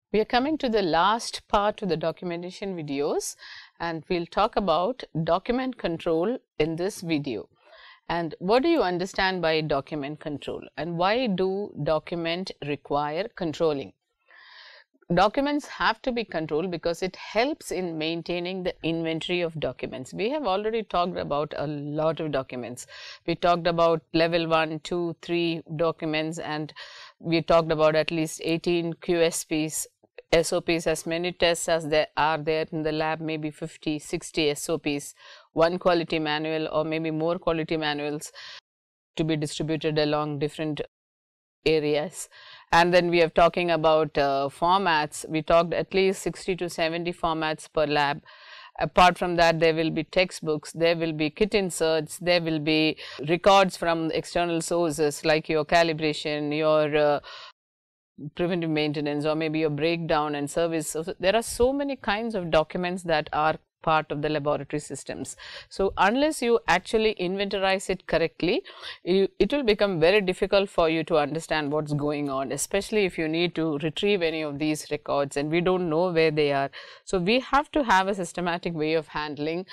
We are coming to the last part of the documentation videos, and we'll talk about document control in this video. And what do you understand by document control, and why do document require controlling? Documents have to be controlled because it helps in maintaining the inventory of documents. We have already talked about a lot of documents. We talked about level 1, 2, 3 documents, and we talked about at least 18 QSPs, SOPs, as many tests as there are there in the lab, maybe 50, 60 SOPs, one quality manual or maybe more quality manuals to be distributed along different areas. And then we are talking about formats. We talked at least 60 to 70 formats per lab. Apart from that, there will be textbooks, there will be kit inserts, there will be records from external sources like your calibration, your preventive maintenance, or maybe your breakdown and service. So there are so many kinds of documents that are part of the laboratory systems. So unless you actually inventorize it correctly, it will become very difficult for you to understand what's going on, especially if you need to retrieve any of these records and we don't know where they are. So we have to have a systematic way of handling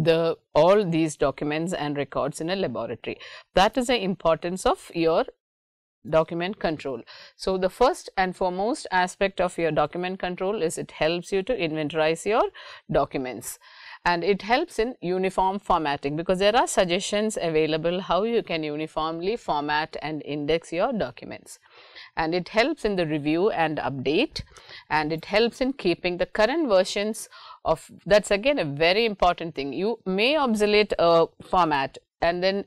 all these documents and records in a laboratory. That is the importance of your document control. So the first and foremost aspect of your document control is it helps you to inventorize your documents, and it helps in uniform formatting, because there are suggestions available how you can uniformly format and index your documents, and it helps in the review and update, and it helps in keeping the current versions of. That's again a very important thing. You may obsolete a format and then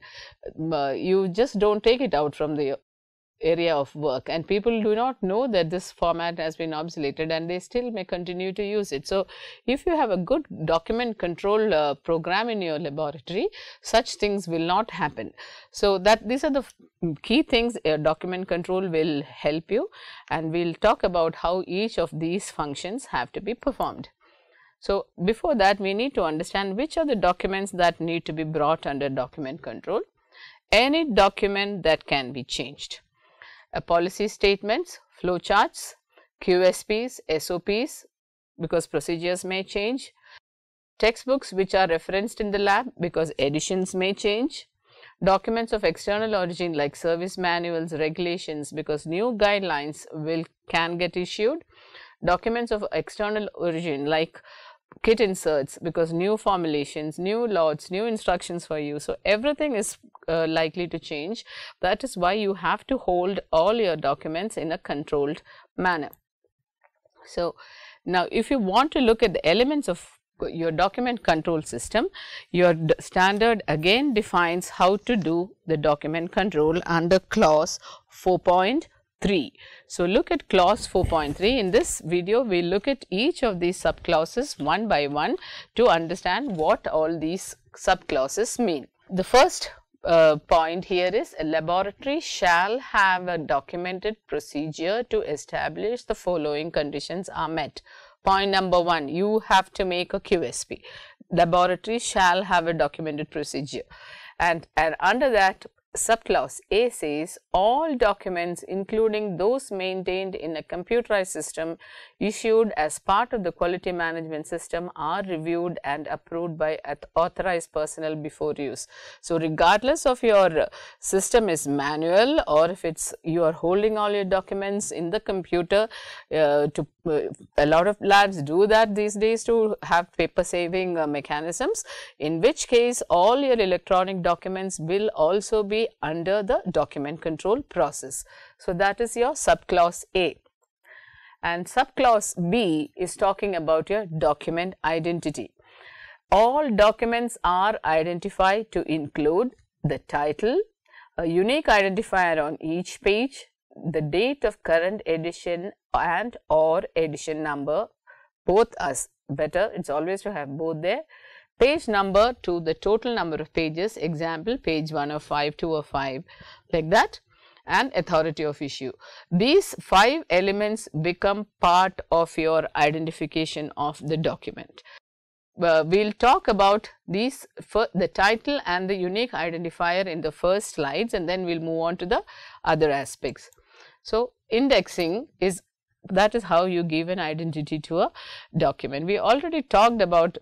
you just don't take it out from the area of work, and people do not know that this format has been obsoleted and they still may continue to use it. So if you have a good document control program in your laboratory, such things will not happen. So that these are the key things document control will help you, and we'll talk about how each of these functions have to be performed. So before that, we need to understand which are the documents that need to be brought under document control. Any document that can be changed. Policy statements, flowcharts, QSPs, SOPs, because procedures may change, textbooks which are referenced in the lab because editions may change, documents of external origin like service manuals, regulations, because new guidelines can get issued, documents of external origin like kit inserts because new formulations, new lots, new instructions for you. So everything is likely to change. That is why you have to hold all your documents in a controlled manner. So now if you want to look at the elements of your document control system, your standard again defines how to do the document control under clause 4.3. So look at clause 4.3. In this video, we will look at each of these subclauses one by one to understand what all these subclauses mean. The first point here is a laboratory shall have a documented procedure to establish the following conditions are met. Point number 1, you have to make a QSP. Laboratory shall have a documented procedure, and under that subclause A says all documents including those maintained in a computerized system issued as part of the quality management system are reviewed and approved by authorized personnel before use. So regardless of your system is manual or if it's you are holding all your documents in the computer, a lot of labs do that these days to have paper saving mechanisms, in which case all your electronic documents will also be under the document control process. So that is your subclause A. And subclause B is talking about your document identity. All documents are identified to include the title, a unique identifier on each page, the date of current edition and or edition number, both as better, it's always to have both there, page number to the total number of pages, example page 1 of 5, 2 of 5, like that, and authority of issue. These 5 elements become part of your identification of the document. We will talk about these for the title and the unique identifier in the first slides, and then we will move on to the other aspects. So indexing is that is how you give an identity to a document. We already talked about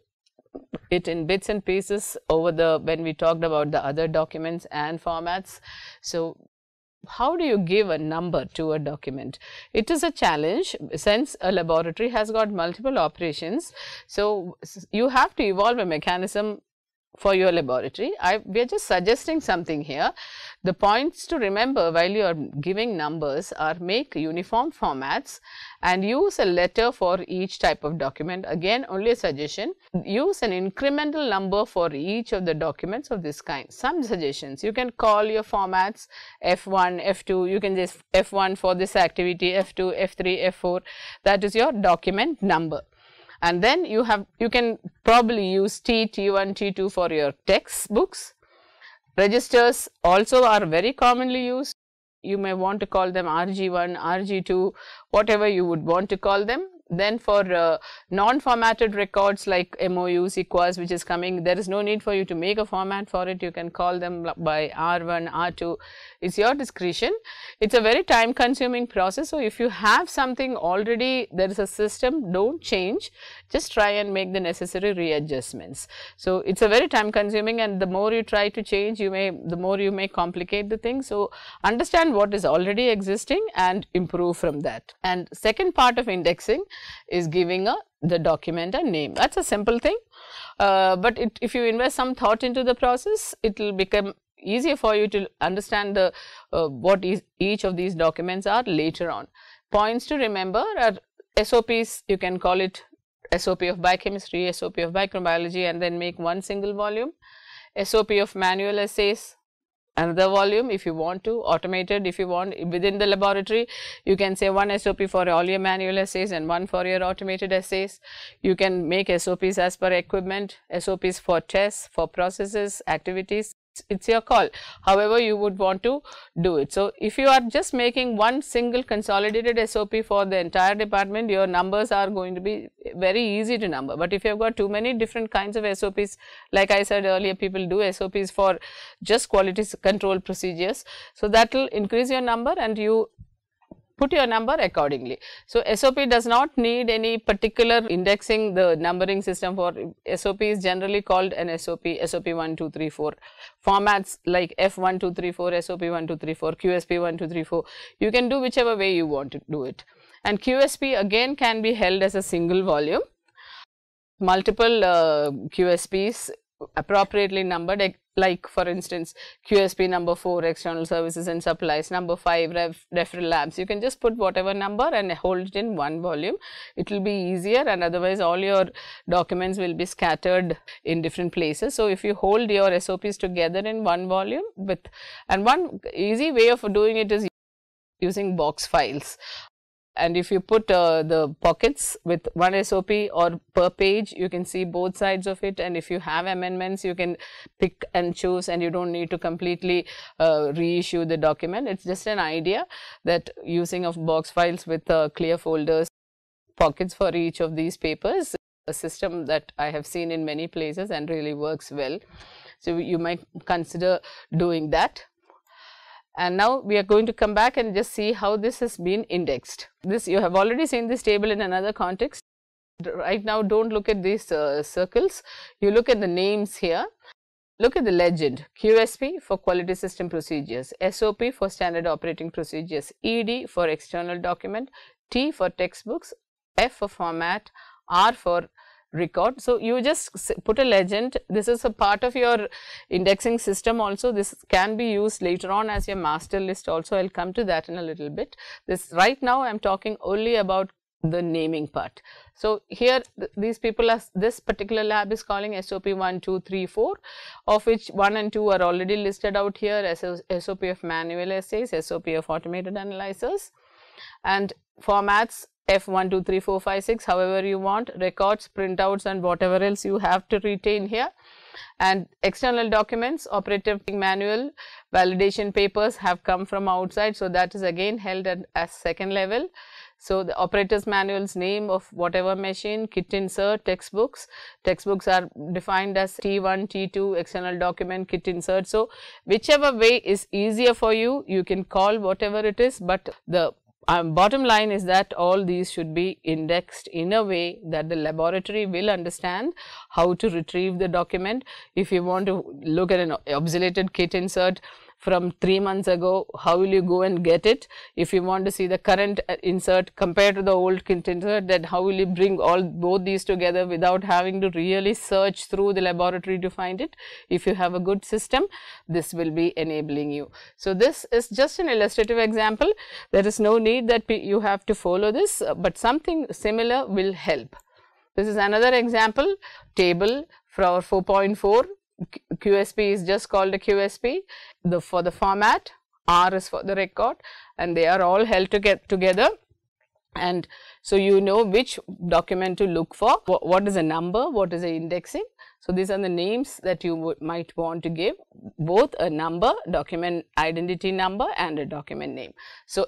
it in bits and pieces when we talked about the other documents and formats. So how do you give a number to a document? It is a challenge since a laboratory has got multiple operations. So you have to evolve a mechanism for your laboratory. We are just suggesting something here. The points to remember while you are giving numbers are: make uniform formats and use a letter for each type of document. Again, only a suggestion. Use an incremental number for each of the documents of this kind. Some suggestions: you can call your formats F1, F2, you can just F1 for this activity, F2, F3, F4, that is your document number. And then you can probably use T, T1, T2 for your textbooks. Registers also are very commonly used. You may want to call them RG1, RG2, whatever you would want to call them. Then for non-formatted records like MOUs, ICWAs, which is coming, there is no need for you to make a format for it. You can call them by R1, R2. It's your discretion. It's a very time consuming process. So if you have something already, there is a system, don't change, just try and make the necessary readjustments. So it's a very time consuming, and the more you try to change, the more you may complicate the thing. So understand what is already existing and improve from that. And second part of indexing is giving the document a name. That's a simple thing, but if you invest some thought into the process, it will become easier for you to understand what each of these documents are later on. Points to remember are SOPs. You can call it SOP of biochemistry, SOP of microbiology, and then make one single volume. SOP of manual essays, another volume if you want to, automated if you want. Within the laboratory, you can say one SOP for all your manual essays and one for your automated essays. You can make SOPs as per equipment, SOPs for tests, for processes, activities. It's your call, however you would want to do it. So if you are just making one single consolidated SOP for the entire department, your numbers are going to be very easy to number. But if you have got too many different kinds of SOPs, like I said earlier, people do SOPs for just quality control procedures. So that will increase your number and you put your number accordingly. So SOP does not need any particular indexing. The numbering system for SOP is generally called an SOP, SOP 1, 2, 3, 4. Formats like F1, 2, 3, 4, SOP 1, 2, 3, 4, QSP 1, 2, 3, 4. You can do whichever way you want to do it. And QSP again can be held as a single volume. Multiple QSPs appropriately numbered, like for instance QSP number 4 external services and supplies, number 5 referral labs. You can just put whatever number and hold it in one volume. It will be easier, and otherwise all your documents will be scattered in different places. So if you hold your SOPs together in one volume and one easy way of doing it is using box files. And if you put the pockets with one SOP or per page, you can see both sides of it, and if you have amendments, you can pick and choose, and you don't need to completely reissue the document. It's just an idea that using of box files with clear folders, pockets for each of these papers, a system that I have seen in many places and really works well. So you might consider doing that. And now we are going to come back and just see how this has been indexed. This, you have already seen this table in another context. Right now, don't look at these circles. You look at the names here. Look at the legend: QSP for quality system procedures, SOP for standard operating procedures, ED for external document, T for textbooks, F for format, R for record. So you just put a legend. This is a part of your indexing system also. This can be used later on as your master list also. I'll come to that in a little bit. This right now I'm talking only about the naming part. So here these people are, this particular lab is calling SOP 1, 2, 3, 4, of which 1 and 2 are already listed out here as SOP of manual essays, SOP of automated analyzers, and formats F1, 2, 3, 4, 5, 6, however you want, records, printouts, and whatever else you have to retain here. And external documents, operative manual, validation papers have come from outside, so that is again held as second level. So the operator's manual's name of whatever machine, kit insert, textbooks. Textbooks are defined as T1, T2, external document, kit insert. So whichever way is easier for you, you can call whatever it is, but the bottom line is that all these should be indexed in a way that the laboratory will understand how to retrieve the document. If you want to look at an obsoleted kit insert from 3 months ago, how will you go and get it? If you want to see the current insert compared to the old kit insert, then how will you bring both these together without having to really search through the laboratory to find it? If you have a good system, this will be enabling you. So this is just an illustrative example. There is no need that you have to follow this, but something similar will help. This is another example table for our 4.4. QSP is just called a QSP. For the format, R is for the record, and they are all held together. And so you know which document to look for, what is a number, what is a indexing. So these are the names that you might want to give, both a number, document identity number, and a document name. So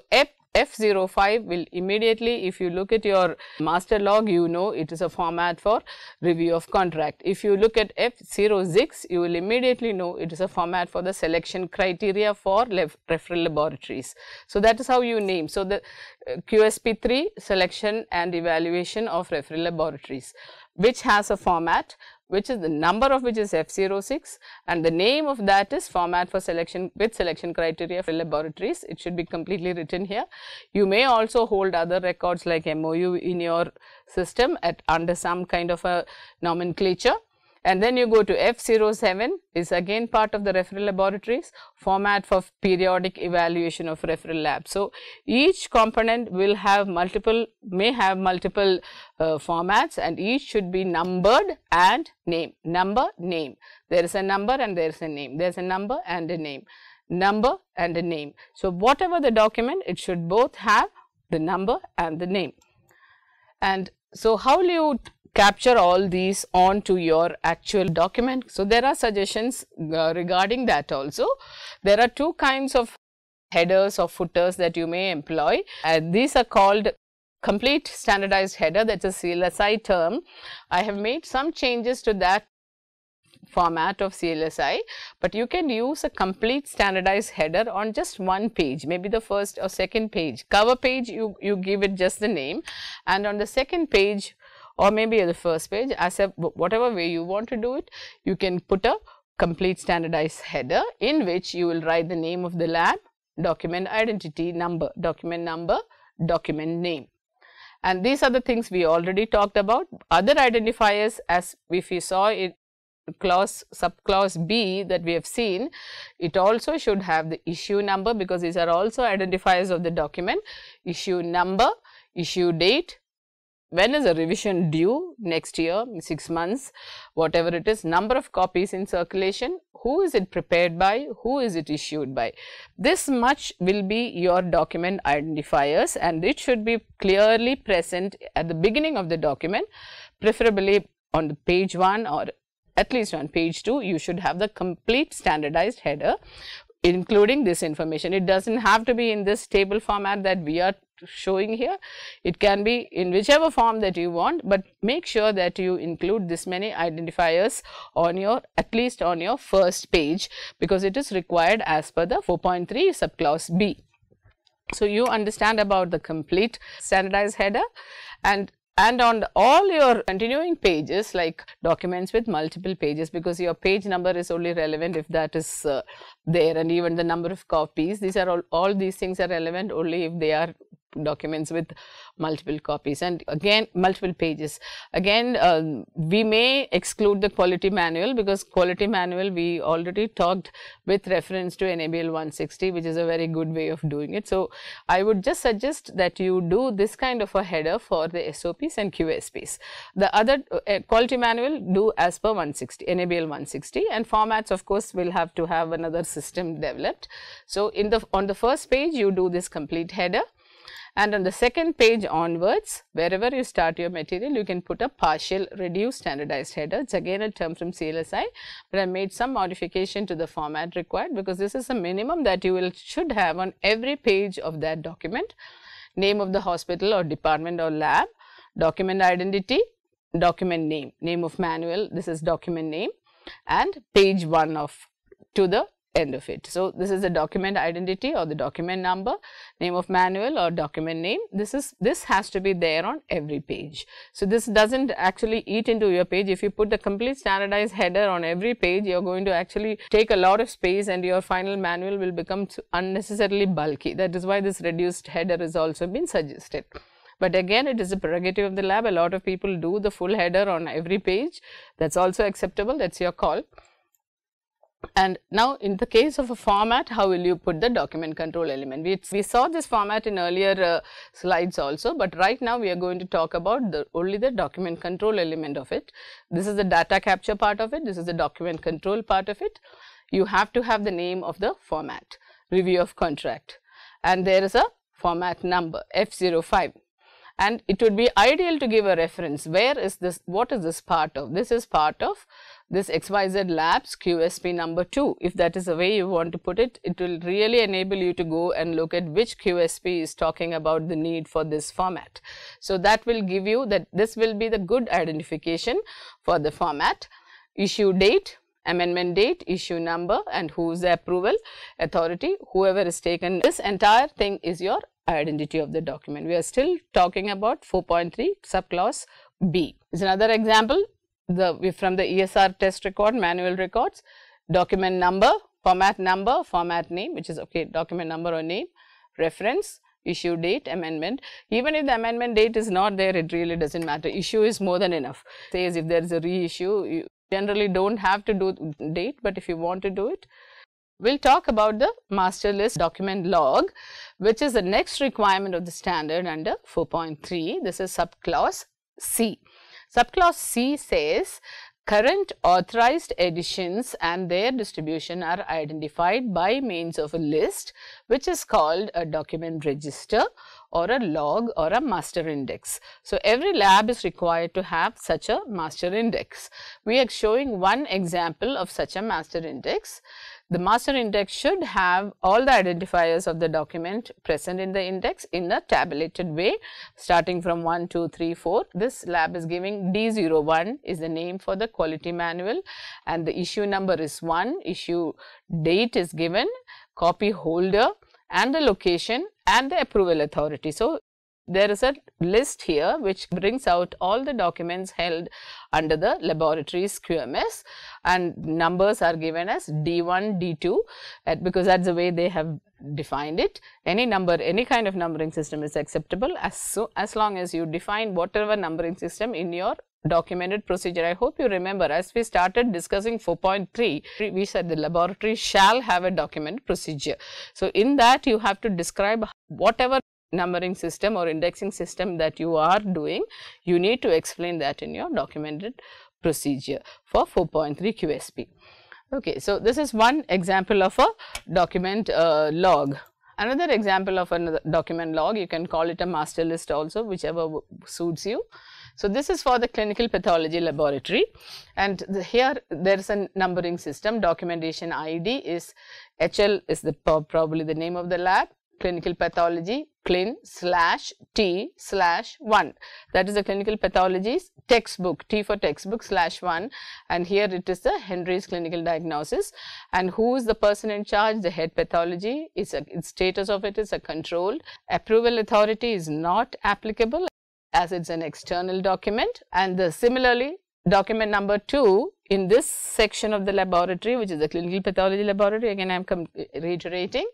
F05 will immediately, if you look at your master log, you know it is a format for review of contract. If you look at F06, you will immediately know it is a format for the selection criteria for referral laboratories. So that is how you name. So the QSP3, selection and evaluation of referral laboratories, which has a format, which is the number of which is F06, and the name of that is format for selection with selection criteria for laboratories. It should be completely written here. You may also hold other records like MOU in your system under some kind of a nomenclature. And then you go to F07 is again part of the referral laboratories, format for periodic evaluation of referral labs. So each component will have may have multiple formats, and each should be numbered and name. Number, name. There is a number and there is a name. There is a number and a name. Number and a name. So whatever the document, it should both have the number and the name. And so how will you capture all these onto your actual document? So there are suggestions regarding that also. There are two kinds of headers or footers that you may employ, and these are called complete standardized header. That's a CLSI term. I have made some changes to that format of CLSI, but you can use a complete standardized header on just one page, maybe the first or second page. Cover page, you give it just the name, and on the second page or maybe the first page, whatever way you want to do it, you can put a complete standardized header in which you will write the name of the lab, document identity number, document name. And these are the things we already talked about. Other identifiers, as if you saw in subclause B that we have seen, it also should have the issue number, because these are also identifiers of the document. Issue number, issue date, when is a revision due, next year, 6 months, whatever it is, number of copies in circulation, who is it prepared by, who is it issued by. This much will be your document identifiers, and it should be clearly present at the beginning of the document, preferably on the page 1 or at least on page 2. You should have the complete standardized header including this information. It does not have to be in this table format that we are showing here. It can be in whichever form that you want, but make sure that you include this many identifiers on your, at least on your first page, because it is required as per the 4.3 subclause B. So you understand about the complete standardized header, and on all your continuing pages, like documents with multiple pages, because your page number is only relevant if that is there, and even the number of copies, these are all these things are relevant only if they are documents with multiple copies and again multiple pages. Again, we may exclude the quality manual, because quality manual we already talked with reference to NABL 160, which is a very good way of doing it. So I would just suggest that you do this kind of a header for the SOPs and QSPs. The other quality manual do as per 160, NABL 160, and formats of course will have to have another system developed. So on the first page you do this complete header, and on the second page onwards, wherever you start your material, you can put a partial reduced standardized header. It's again a term from CLSI, but I made some modification to the format required, because this is a minimum that you should have on every page of that document. Name of the hospital or department or lab, document identity, document name, name of manual, this is document name, and page 1 to the end of it. So, this is the document identity or the document number, name of manual or document name. This has to be there on every page. So, this doesn't actually eat into your page. If you put the complete standardized header on every page, you are going to actually take a lot of space and your final manual will become unnecessarily bulky. That is why this reduced header has also been suggested. But again, it is a prerogative of the lab. A lot of people do the full header on every page. That's also acceptable. That's your call. And now, in the case of a format, how will you put the document control element? We saw this format in earlier slides also, but right now we are going to talk about only the document control element of it. This is the data capture part of it. This is the document control part of it. You have to have the name of the format, review of contract, and there is a format number F05. And it would be ideal to give a reference. Where is this? What is this part of? This is part of this XYZ Labs QSP number 2. If that is the way you want to put it, it will really enable you to go and look at which QSP is talking about the need for this format. So, that will give you that this will be the good identification for the format. Issue date, amendment date, issue number, and who is the approval authority, whoever is taken. This entire thing is your identity of the document. We are still talking about 4.3 subclause B. Is another example from the ESR test record, manual records, document number, format name, which is okay, document number or name, reference, issue date, amendment. Even if the amendment date is not there, it really doesn't matter. Issue is more than enough. Says if there is a reissue, you generally don't have to do date, but if you want to do it. We'll talk about the master list document log, which is the next requirement of the standard under 4.3. This is subclause C. Subclause C says current authorized editions and their distribution are identified by means of a list, which is called a document register or a log or a master index. So, every lab is required to have such a master index. We are showing one example of such a master index. The master index should have all the identifiers of the document present in the index in a tabulated way, starting from 1, 2, 3, 4. This lab is giving D01 is the name for the quality manual, and the issue number is 1, issue date is given, copy holder and the location and the approval authority. So, there is a list here which brings out all the documents held under the laboratory's QMS, and numbers are given as D1, D2 because that is the way they have defined it. Any number, any kind of numbering system is acceptable as long as you define whatever numbering system in your documented procedure. I hope you remember, as we started discussing 4.3, we said the laboratory shall have a documented procedure. So, in that you have to describe whatever numbering system or indexing system that you are doing, you need to explain that in your documented procedure for 4.3 QSP. Okay, so this is one example of a document log. Another example of a document log, you can call it a master list also, whichever suits you. So, this is for the clinical pathology laboratory, and here there is a numbering system. Documentation ID is HL is the probably the name of the lab, clinical pathology clin/T/1, that is the clinical pathology's textbook, T for textbook /1, and here it is the Henry's clinical diagnosis, and who is the person in charge? The head pathology. Its status of it is a controlled. Approval authority is not applicable as it's an external document, and similarly document number 2 in this section of the laboratory, which is the clinical pathology laboratory, again I am reiterating,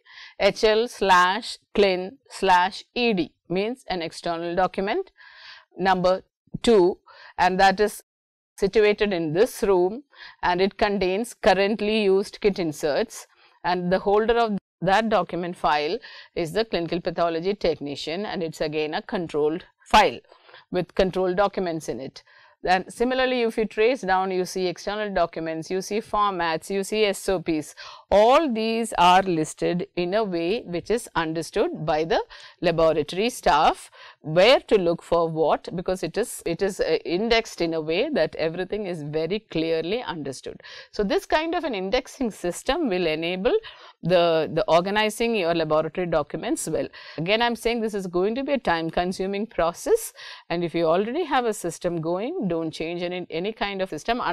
HL/clin/ED means an external document number 2, and that is situated in this room, and it contains currently used kit inserts, and the holder of that document file is the clinical pathology technician, and it's again a controlled file with controlled documents in it. Then similarly, if you trace down, you see external documents, you see formats, you see SOPs. All these are listed in a way which is understood by the laboratory staff, where to look for what, because it is indexed in a way that everything is very clearly understood. So, this kind of an indexing system will enable the organizing your laboratory documents well. Again, I am saying this is going to be a time consuming process, and if you already have a system going, don't change any kind of system unless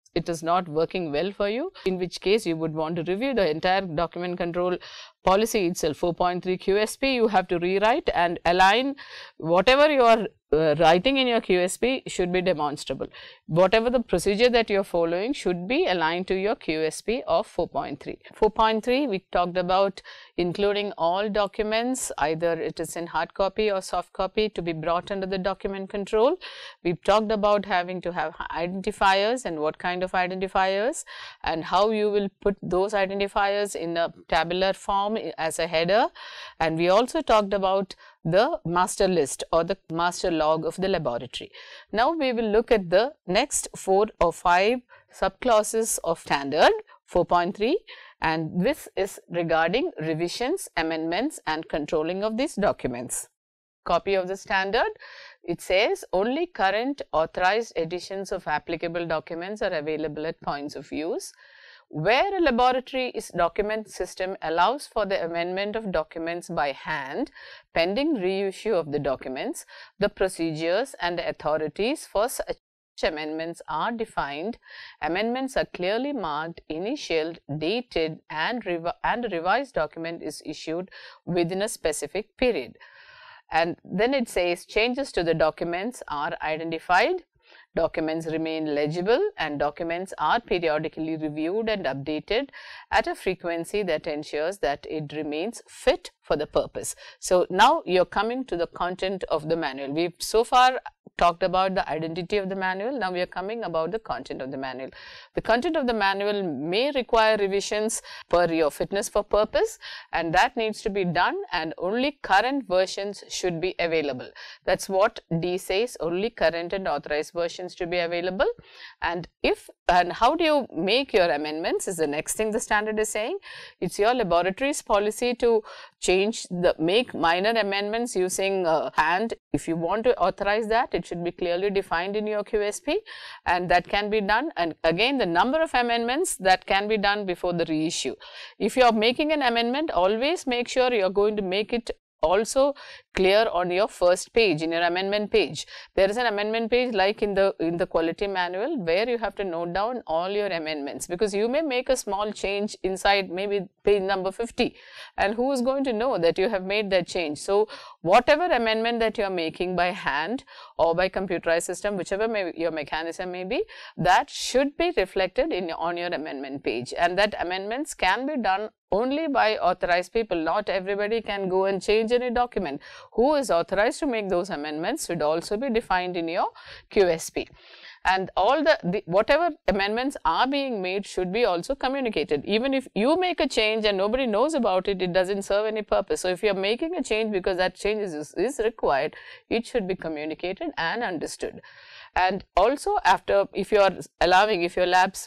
it is not working well for you, in which case you would want to review the entire document control policy itself. 4.3 QSP you have to rewrite and align whatever you are writing in your QSP should be demonstrable. Whatever the procedure that you are following should be aligned to your QSP of 4.3. 4.3 we talked about including all documents, either it is in hard copy or soft copy, to be brought under the document control. We talked about having to have identifiers and what kind of identifiers and how you will put those identifiers in a tabular form as a header, and we also talked about the master list or the master log of the laboratory. Now we will look at the next 4 or 5 subclasses of standard 4.3, and this is regarding revisions, amendments and controlling of these documents. Copy of the standard, it says only current authorized editions of applicable documents are available at points of use. Where a laboratory's document system allows for the amendment of documents by hand pending reissue of the documents, the procedures and the authorities for such amendments are defined. Amendments are clearly marked, initialed, dated and a revised document is issued within a specific period. And then it says changes to the documents are identified. Documents remain legible and documents are periodically reviewed and updated at a frequency that ensures that it remains fit for the purpose. So now you're coming to the content of the manual. We've so far talked about the identity of the manual. Now we are coming about the content of the manual. The content of the manual may require revisions per your fitness for purpose, and that needs to be done, and only current versions should be available. That's what D says, only current and authorized versions to be available. And how do you make your amendments is the next thing the standard is saying. It's your laboratory's policy to make minor amendments using hand. If you want to authorize that, it should be clearly defined in your QSP, and that can be done. And again, the number of amendments that can be done before the reissue. If you are making an amendment, always make sure you are going to make it also clear on your first page, in your amendment page. There is an amendment page like in the quality manual where you have to note down all your amendments, because you may make a small change inside maybe page number 50, and who is going to know that you have made that change? So whatever amendment that you are making by hand or by computerized system, whichever your mechanism may be, that should be reflected on your amendment page, and that amendments can be done only by authorized people. Not everybody can go and change any document. Who is authorized to make those amendments should also be defined in your QSP. And all whatever amendments are being made should be also communicated. Even if you make a change and nobody knows about it, it doesn't serve any purpose. So if you are making a change because that change is required, it should be communicated and understood. And also, if your labs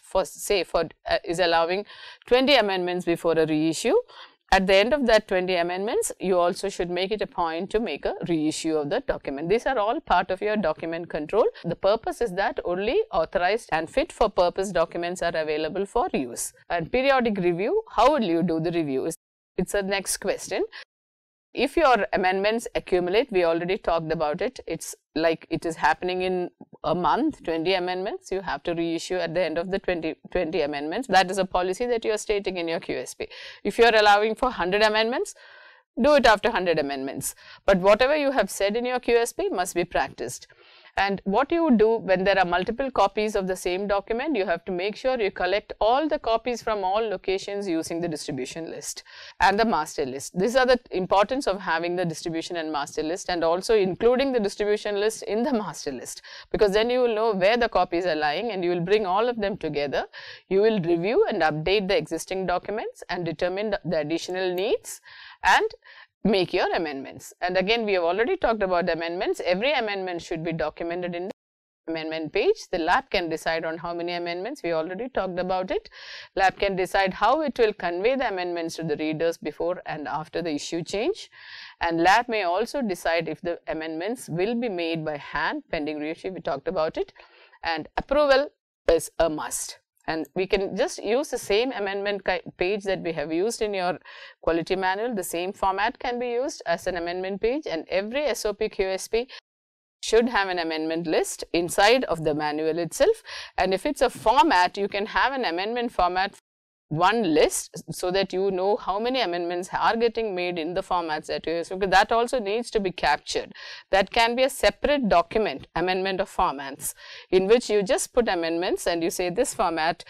is allowing 20 amendments before a reissue, at the end of that 20 amendments, you also should make it a point to make a reissue of the document. These are all part of your document control. The purpose is that only authorized and fit for purpose documents are available for use. And periodic review, how will you do the review? It's the next question. If your amendments accumulate, we already talked about it. It's like it is happening in a month, 20 amendments, you have to reissue at the end of the 20 amendments. That is a policy that you are stating in your QSP. If you are allowing for 100 amendments, do it after 100 amendments. But whatever you have said in your QSP must be practiced. And what you would do when there are multiple copies of the same document, you have to make sure you collect all the copies from all locations using the distribution list and the master list. These are the importance of having the distribution and master list, and also including the distribution list in the master list, because then you will know where the copies are lying and you will bring all of them together. You will review and update the existing documents and determine the additional needs and make your amendments. And again, we have already talked about the amendments. Every amendment should be documented in the amendment page. The lab can decide on how many amendments. We already talked about it. Lab can decide how it will convey the amendments to the readers before and after the issue change. And lab may also decide if the amendments will be made by hand pending reissue. We talked about it. And approval is a must. And we can just use the same amendment page that we have used in your quality manual. The same format can be used as an amendment page, and every SOP QSP should have an amendment list inside of the manual itself, and if it's a format, you can have an amendment format one list so that you know how many amendments are getting made in the formats that you use, because that also needs to be captured. That can be a separate document, amendment of formats, in which you just put amendments and you say this format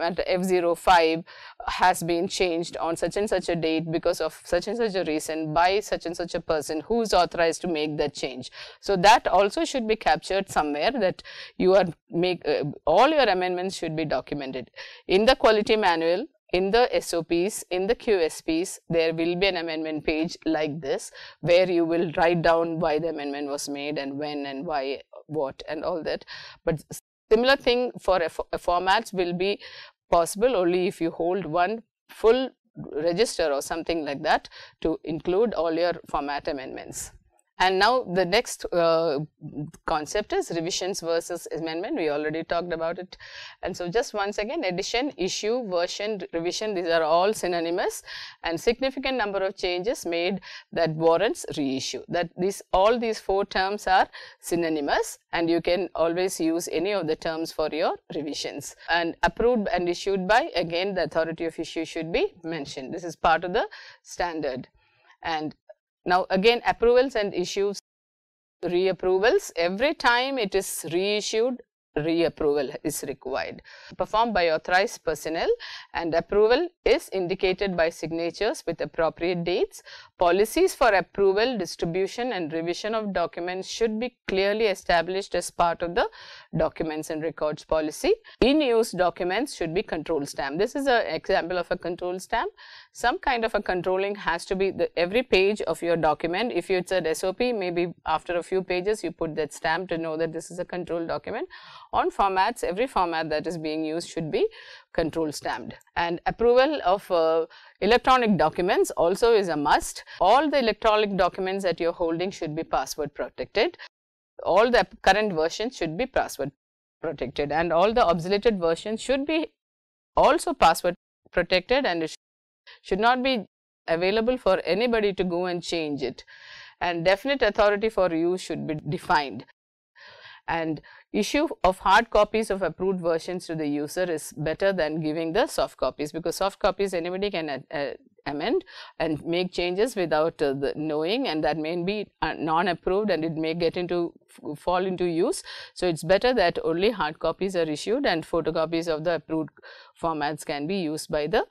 F05 has been changed on such and such a date because of such and such a reason by such and such a person who is authorized to make that change. So that also should be captured somewhere, that you are all your amendments should be documented. In the quality manual, in the SOPs, in the QSPs, there will be an amendment page like this, where you will write down why the amendment was made and when and why, what and all that. But similar thing for formats will be possible only if you hold one full register or something like that to include all your format amendments. And now the next concept is revisions versus amendment. We already talked about it. And so just once again, edition, issue, version, revision, these are all synonymous, and significant number of changes made that warrants reissue. That all these four terms are synonymous, and you can always use any of the terms for your revisions. And approved and issued by, again the authority of issue should be mentioned. This is part of the standard. And now again, approvals and issues, reapprovals, every time it is reissued, reapproval is required, performed by authorized personnel, and approval is indicated by signatures with appropriate dates. Policies for approval, distribution and revision of documents should be clearly established as part of the documents and records policy. In use documents should be control stamp. This is an example of a control stamp. Some kind of a controlling has to be every page of your document. If it's an SOP, maybe after a few pages you put that stamp to know that this is a control document. On formats, every format that is being used should be control stamped. And approval of electronic documents also is a must. All the electronic documents that you're holding should be password protected. All the current versions should be password protected, and all the obsoleted versions should be also password protected, and it should not be available for anybody to go and change it. And definite authority for use should be defined. And issue of hard copies of approved versions to the user is better than giving the soft copies, because soft copies anybody can amend and make changes without the knowing, and that may be non-approved and it may fall into use. So it's better that only hard copies are issued, and photocopies of the approved formats can be used by the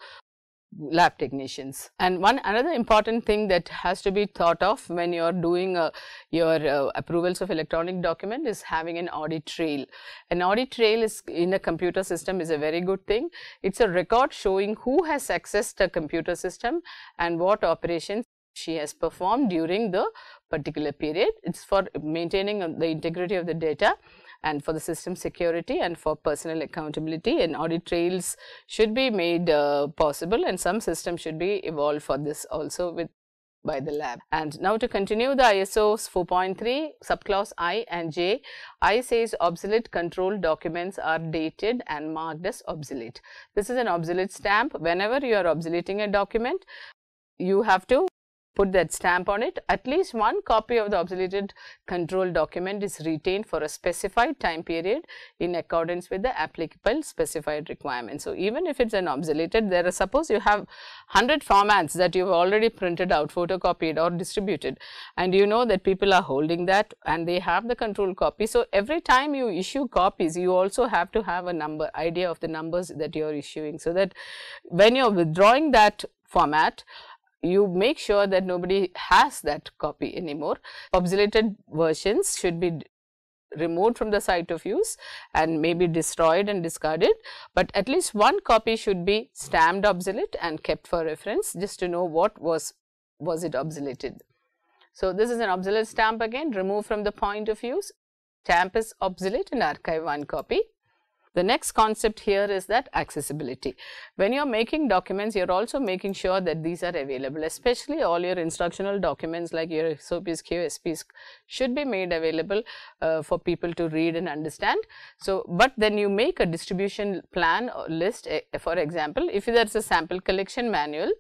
lab technicians. And another important thing that has to be thought of when you are doing your approvals of electronic document is having an audit trail. An audit trail is in a computer system is a very good thing. It's a record showing who has accessed a computer system and what operations she has performed during the particular period. It's for maintaining the integrity of the data and for the system security and for personal accountability, and audit trails should be made possible, and some systems should be evolved for this also by the lab. And now to continue the ISO 4.3 subclause I and J. I says obsolete control documents are dated and marked as obsolete. This is an obsolete stamp. Whenever you are obsoleting a document, you have to put that stamp on it. At least one copy of the obsoleted control document is retained for a specified time period in accordance with the applicable specified requirements. So even if it's an obsoleted, suppose you have 100 formats that you've already printed out, photocopied or distributed, and you know that people are holding that and they have the control copy. So every time you issue copies, you also have to have a idea of the numbers that you're issuing, so that when you're withdrawing that format, you make sure that nobody has that copy anymore. Obsoleted versions should be removed from the site of use and maybe destroyed and discarded, but at least one copy should be stamped obsolete and kept for reference, just to know what was it obsoleted. So this is an obsolete stamp again, removed from the point of use. Stamp is obsolete and archive one copy. The next concept here is that accessibility. When you are making documents, you are also making sure that these are available, especially all your instructional documents like your SOPs, QSPs should be made available for people to read and understand. So, but then you make a distribution plan or list. For example, if there is a sample collection manual,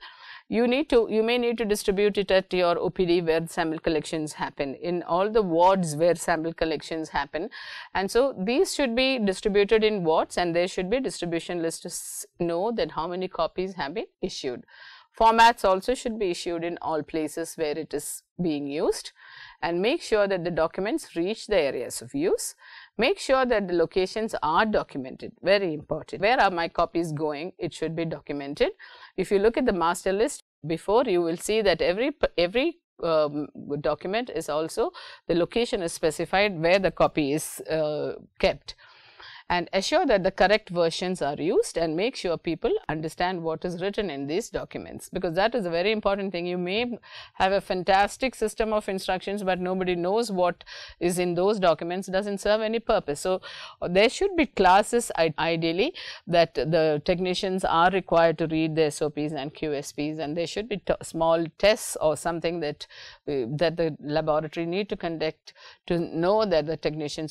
you may need to distribute it at your OPD where sample collections happen, in all the wards where sample collections happen, and so these should be distributed in wards, and there should be distribution list to know that how many copies have been issued. Formats also should be issued in all places where it is being used, and make sure that the documents reach the areas of use. Make sure that the locations are documented, very important. Where are my copies going? It should be documented. If you look at the master list before, you will see that every document is also, the location is specified where the copy is kept. And assure that the correct versions are used, and make sure people understand what is written in these documents, because that is a very important thing. You may have a fantastic system of instructions, but nobody knows what is in those documents, doesn't serve any purpose. So, there should be classes ideally that the technicians are required to read the SOPs and QSPs, and there should be small tests or something that the laboratory need to conduct to know that the technicians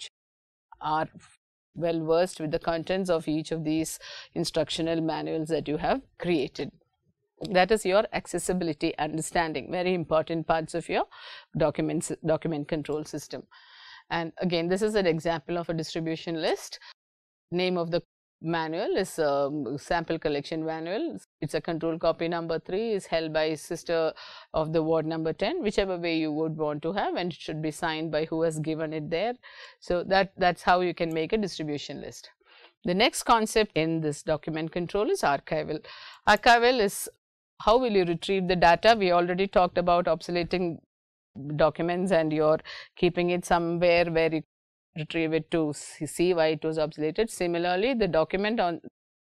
are well versed with the contents of each of these instructional manuals that you have created. That is your accessibility understanding, very important parts of your document control system. And again, this is an example of a distribution list. Name of the manual is sample collection manual. It's a control copy number 3 is held by sister of the ward number 10, whichever way you would want to have, and it should be signed by who has given it there. So that's how you can make a distribution list. The next concept in this document control is archival. Archival is how will you retrieve the data. We already talked about obsoleting documents and you're keeping it somewhere where you retrieve it to see why it was obsoleted. Similarly, the document on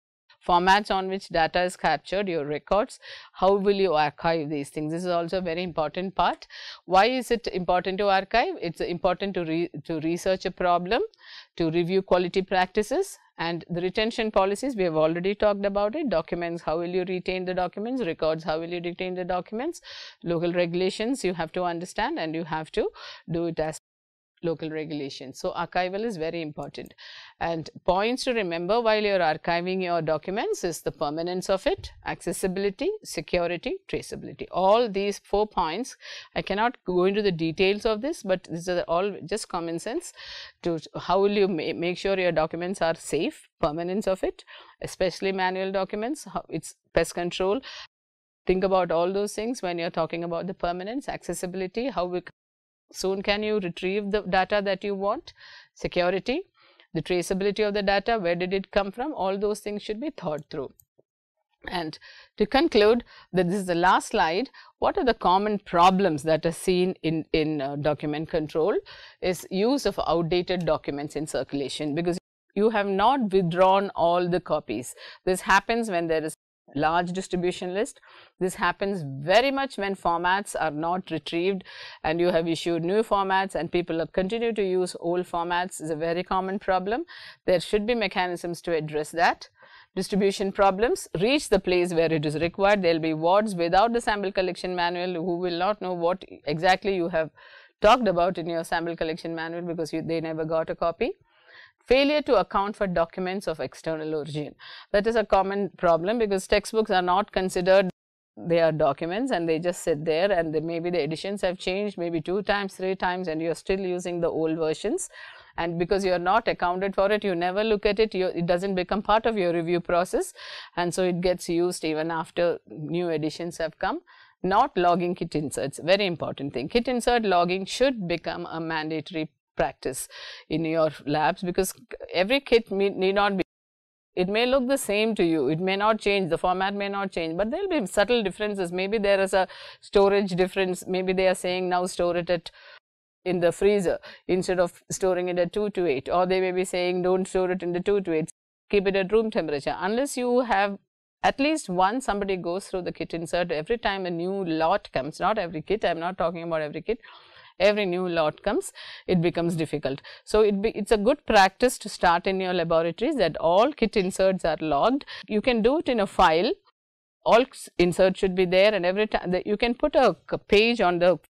formats on which data is captured, your records, how will you archive these things? This is also a very important part. Why is it important to archive? It's important to research a problem, to review quality practices, and the retention policies, we have already talked about it. Documents, how will you retain the documents? Records, how will you retain the documents? Local regulations, you have to understand, and you have to do it as local regulations. So, archival is very important, and points to remember while you are archiving your documents is the permanence of it, accessibility, security, traceability. All these 4 points, I cannot go into the details of this, but these are all just common sense to how will you make sure your documents are safe, permanence of it, especially manual documents, how it's pest control. Think about all those things when you are talking about the permanence, accessibility, how soon can you retrieve the data that you want, security, the traceability of the data, where did it come from, all those things should be thought through. And to conclude, that this is the last slide, what are the common problems that are seen in document control is use of outdated documents in circulation, because you have not withdrawn all the copies. This happens when there is large distribution list. This happens very much when formats are not retrieved and you have issued new formats and people continue to use old formats is a very common problem. There should be mechanisms to address that. Distribution problems reach the place where it is required. There will be wards without the sample collection manual who will not know what exactly you have talked about in your sample collection manual because they never got a copy. Failure to account for documents of external origin. That is a common problem because textbooks are not considered, they are documents and they just sit there, and maybe the editions have changed maybe 2 times, 3 times, and you are still using the old versions. And because you are not accounted for it, you never look at it, it doesn't become part of your review process, and so it gets used even after new editions have come. Not logging kit inserts, very important thing. Kit insert logging should become a mandatory practice in your labs, because every kit need not be, it may look the same to you, it may not change, the format may not change, but there will be subtle differences. Maybe there is a storage difference, maybe they are saying now store it in the freezer instead of storing it at 228, or they may be saying don't store it in the 228, keep it at room temperature. Unless you have at least one, somebody goes through the kit insert every time a new lot comes, not every kit, I am not talking about every kit, every new lot comes, it becomes difficult. So, it's a good practice to start in your laboratories that all kit inserts are logged. You can do it in a file, all inserts should be there, and every time you can put a page on the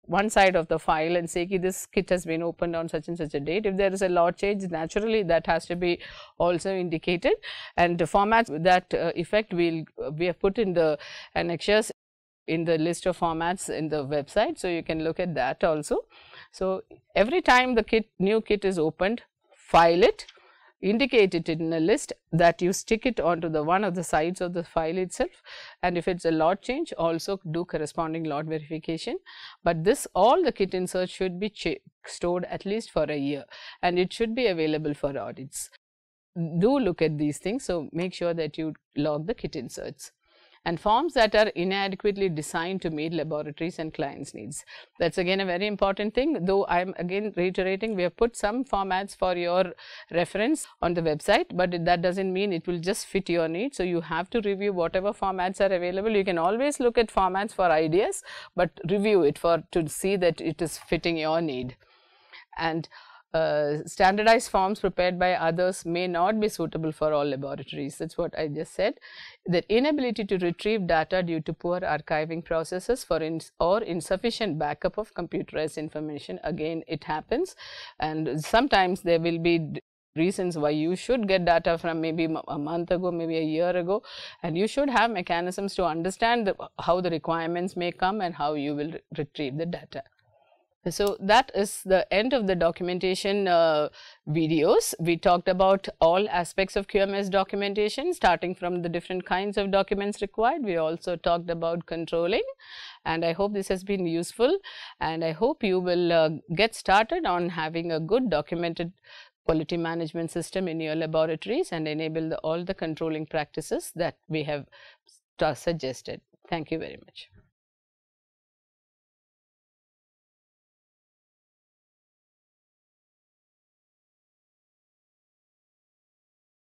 one side of the file and say this kit has been opened on such and such a date. If there is a lot change, naturally that has to be also indicated, and the formats that effect we have put in the annexures in the list of formats in the website, so you can look at that also. So every time the new kit is opened, file it, indicate it in a list, that you stick it onto the one of the sides of the file itself, and if it's a lot change, also do corresponding lot verification. But this, all the kit inserts should be stored at least for a year, and it should be available for audits. Do look at these things, so make sure that you log the kit inserts. And forms that are inadequately designed to meet laboratories and clients' needs. That's again a very important thing, though I'm again reiterating, we have put some formats for your reference on the website, but that doesn't mean it will just fit your needs. So you have to review whatever formats are available. You can always look at formats for ideas, but review it to see that it is fitting your need. And standardized forms prepared by others may not be suitable for all laboratories. That's what I just said. The inability to retrieve data due to poor archiving processes or insufficient backup of computerized information, again it happens, and sometimes there will be reasons why you should get data from maybe a month ago, maybe a year ago, and you should have mechanisms to understand how the requirements may come and how you will retrieve the data. So that is the end of the documentation videos. We talked about all aspects of QMS documentation, starting from the different kinds of documents required. We also talked about controlling, and I hope this has been useful, and I hope you will get started on having a good documented quality management system in your laboratories and enable all the controlling practices that we have suggested. Thank you very much.